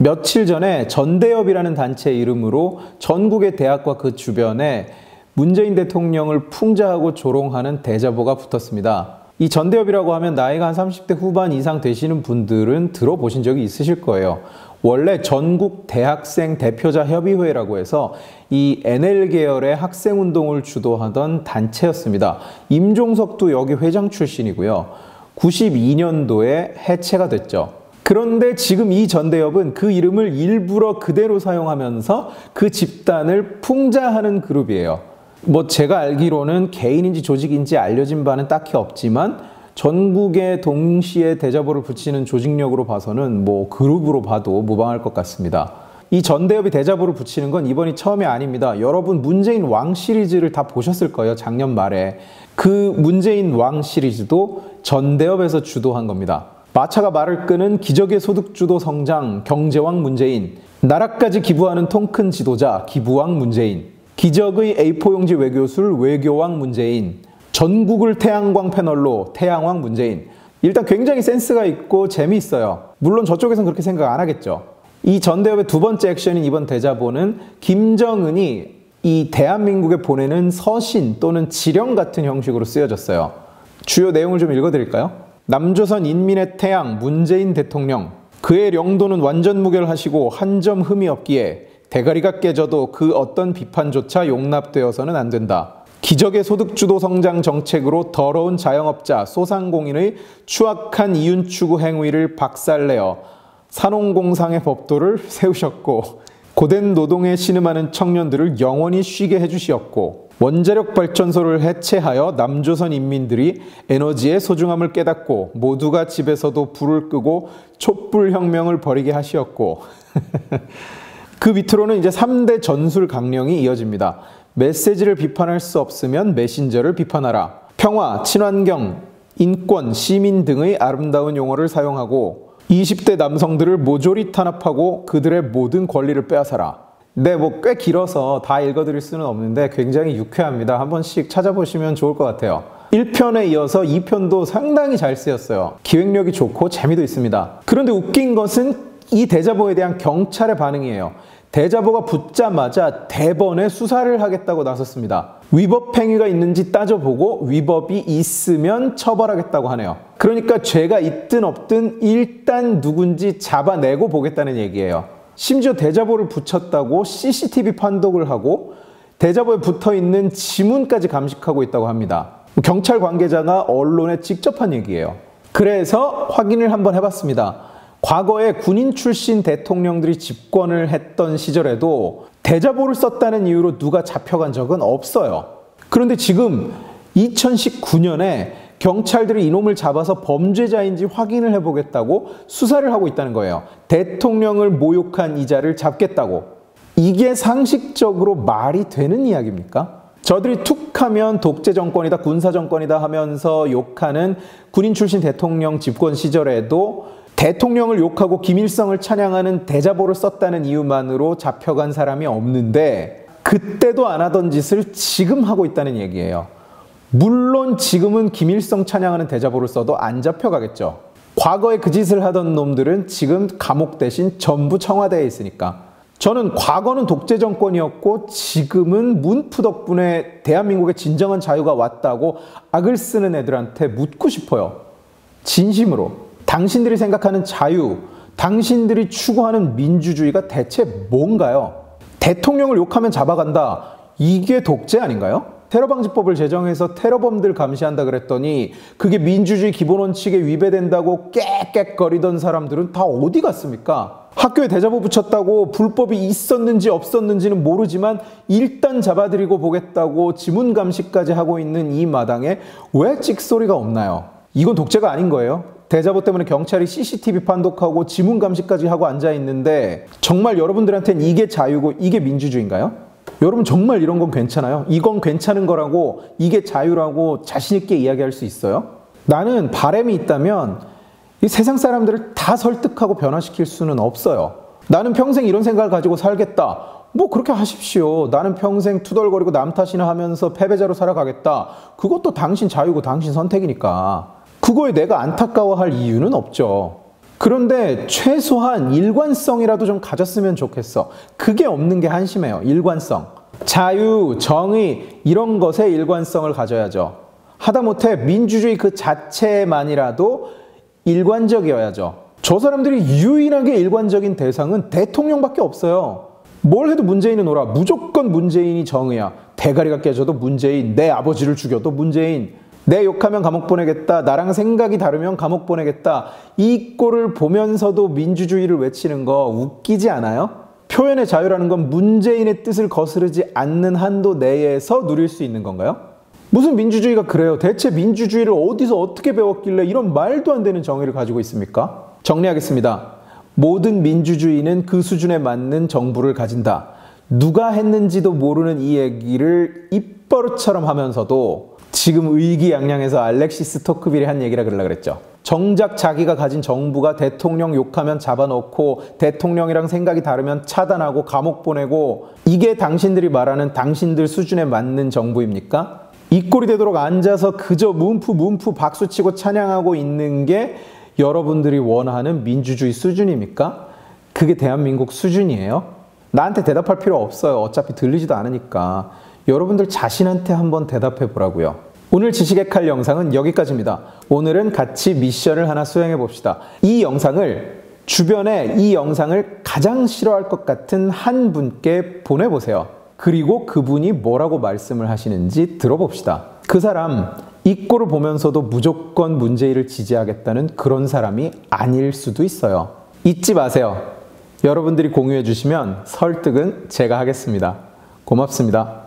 며칠 전에 전대협이라는 단체 이름으로 전국의 대학과 그 주변에 문재인 대통령을 풍자하고 조롱하는 대자보가 붙었습니다. 이 전대협이라고 하면 나이가 한 30대 후반 이상 되시는 분들은 들어보신 적이 있으실 거예요. 원래 전국 대학생 대표자 협의회라고 해서 이 NL 계열의 학생운동을 주도하던 단체였습니다. 임종석도 여기 회장 출신이고요. 92년도에 해체가 됐죠. 그런데 지금 이 전대협은 그 이름을 일부러 그대로 사용하면서 그 집단을 풍자하는 그룹이에요. 뭐 제가 알기로는 개인인지 조직인지 알려진 바는 딱히 없지만 전국에 동시에 대자보를 붙이는 조직력으로 봐서는 뭐 그룹으로 봐도 무방할 것 같습니다. 이 전대협이 대자보를 붙이는 건 이번이 처음이 아닙니다. 여러분 문재인 왕 시리즈를 다 보셨을 거예요. 작년 말에. 그 문재인 왕 시리즈도 전대협에서 주도한 겁니다. 마차가 말을 끄는 기적의 소득주도 성장 경제왕 문재인, 나라까지 기부하는 통 큰 지도자 기부왕 문재인, 기적의 A4용지 외교술 외교왕 문재인, 전국을 태양광 패널로 태양왕 문재인. 일단 굉장히 센스가 있고 재미있어요. 물론 저쪽에서는 그렇게 생각 안 하겠죠. 이 전대협의 두 번째 액션인 이번 대자보는 김정은이 이 대한민국에 보내는 서신 또는 지령 같은 형식으로 쓰여졌어요. 주요 내용을 좀 읽어드릴까요? 남조선 인민의 태양 문재인 대통령, 그의 영도는 완전 무결하시고 한 점 흠이 없기에 대가리가 깨져도 그 어떤 비판조차 용납되어서는 안 된다. 기적의 소득주도 성장 정책으로 더러운 자영업자, 소상공인의 추악한 이윤 추구 행위를 박살내어 산업공상의 법도를 세우셨고, 고된 노동에 신음하는 청년들을 영원히 쉬게 해주시었고, 원자력 발전소를 해체하여 남조선 인민들이 에너지의 소중함을 깨닫고 모두가 집에서도 불을 끄고 촛불혁명을 벌이게 하시었고 그 밑으로는 이제 3대 전술 강령이 이어집니다. 메시지를 비판할 수 없으면 메신저를 비판하라. 평화, 친환경, 인권, 시민 등의 아름다운 용어를 사용하고 20대 남성들을 모조리 탄압하고 그들의 모든 권리를 빼앗아라. 네, 뭐 꽤 길어서 다 읽어드릴 수는 없는데 굉장히 유쾌합니다. 한 번씩 찾아보시면 좋을 것 같아요. 1편에 이어서 2편도 상당히 잘 쓰였어요. 기획력이 좋고 재미도 있습니다. 그런데 웃긴 것은 이 대자보에 대한 경찰의 반응이에요. 대자보가 붙자마자 대번에 수사를 하겠다고 나섰습니다. 위법 행위가 있는지 따져보고 위법이 있으면 처벌하겠다고 하네요. 그러니까 죄가 있든 없든 일단 누군지 잡아내고 보겠다는 얘기예요. 심지어 대자보를 붙였다고 CCTV 판독을 하고 대자보에 붙어있는 지문까지 감식하고 있다고 합니다. 경찰 관계자가 언론에 직접 한 얘기예요. 그래서 확인을 한번 해봤습니다. 과거에 군인 출신 대통령들이 집권을 했던 시절에도 대자보를 썼다는 이유로 누가 잡혀간 적은 없어요. 그런데 지금 2019년에 경찰들이 이놈을 잡아서 범죄자인지 확인을 해보겠다고 수사를 하고 있다는 거예요. 대통령을 모욕한 이자를 잡겠다고. 이게 상식적으로 말이 되는 이야기입니까? 저들이 툭 하면 독재 정권이다, 군사 정권이다 하면서 욕하는 군인 출신 대통령 집권 시절에도 대통령을 욕하고 김일성을 찬양하는 대자보를 썼다는 이유만으로 잡혀간 사람이 없는데 그때도 안 하던 짓을 지금 하고 있다는 얘기예요. 물론 지금은 김일성 찬양하는 대자보를 써도 안 잡혀가겠죠. 과거에 그 짓을 하던 놈들은 지금 감옥 대신 전부 청와대에 있으니까. 저는 과거는 독재 정권이었고 지금은 문프 덕분에 대한민국에 진정한 자유가 왔다고 악을 쓰는 애들한테 묻고 싶어요. 진심으로. 당신들이 생각하는 자유, 당신들이 추구하는 민주주의가 대체 뭔가요? 대통령을 욕하면 잡아간다. 이게 독재 아닌가요? 테러방지법을 제정해서 테러범들 감시한다 그랬더니 그게 민주주의 기본원칙에 위배된다고 깨깨거리던 사람들은 다 어디 갔습니까? 학교에 대자보 붙였다고 불법이 있었는지 없었는지는 모르지만 일단 잡아들이고 보겠다고 지문 감시까지 하고 있는 이 마당에 왜 찍소리가 없나요? 이건 독재가 아닌 거예요. 대자보 때문에 경찰이 CCTV 판독하고 지문 감시까지 하고 앉아있는데 정말 여러분들한테는 이게 자유고 이게 민주주의인가요? 여러분 정말 이런 건 괜찮아요? 이건 괜찮은 거라고 이게 자유라고 자신 있게 이야기할 수 있어요? 나는 바람이 있다면 이 세상 사람들을 다 설득하고 변화시킬 수는 없어요. 나는 평생 이런 생각을 가지고 살겠다. 뭐 그렇게 하십시오. 나는 평생 투덜거리고 남 탓이나 하면서 패배자로 살아가겠다. 그것도 당신 자유고 당신 선택이니까. 그거에 내가 안타까워할 이유는 없죠. 그런데 최소한 일관성이라도 좀 가졌으면 좋겠어. 그게 없는 게 한심해요. 일관성. 자유, 정의 이런 것에 일관성을 가져야죠. 하다못해 민주주의 그 자체만이라도 일관적이어야죠. 저 사람들이 유일하게 일관적인 대상은 대통령밖에 없어요. 뭘 해도 문재인은 오라. 무조건 문재인이 정의야. 대가리가 깨져도 문재인, 내 아버지를 죽여도 문재인, 내 욕하면 감옥 보내겠다, 나랑 생각이 다르면 감옥 보내겠다. 이 꼴을 보면서도 민주주의를 외치는 거 웃기지 않아요? 표현의 자유라는 건 문재인의 뜻을 거스르지 않는 한도 내에서 누릴 수 있는 건가요? 무슨 민주주의가 그래요? 대체 민주주의를 어디서 어떻게 배웠길래 이런 말도 안 되는 정의를 가지고 있습니까? 정리하겠습니다. 모든 민주주의는 그 수준에 맞는 정부를 가진다. 누가 했는지도 모르는 이 얘기를 입버릇처럼 하면서도 지금 의기양양해서 알렉시스 토크빌이 한 얘기라 그러려고 그랬죠. 정작 자기가 가진 정부가 대통령 욕하면 잡아놓고 대통령이랑 생각이 다르면 차단하고 감옥 보내고, 이게 당신들이 말하는 당신들 수준에 맞는 정부입니까? 이 꼴이 되도록 앉아서 그저 문프 박수치고 찬양하고 있는 게 여러분들이 원하는 민주주의 수준입니까? 그게 대한민국 수준이에요? 나한테 대답할 필요 없어요. 어차피 들리지도 않으니까. 여러분들 자신한테 한번 대답해 보라고요. 오늘 지식의칼 영상은 여기까지입니다. 오늘은 같이 미션을 하나 수행해 봅시다. 이 영상을 주변에 이 영상을 가장 싫어할 것 같은 한 분께 보내보세요. 그리고 그분이 뭐라고 말씀을 하시는지 들어봅시다. 그 사람 이 꼴을 보면서도 무조건 문재인을 지지하겠다는 그런 사람이 아닐 수도 있어요. 잊지 마세요. 여러분들이 공유해 주시면 설득은 제가 하겠습니다. 고맙습니다.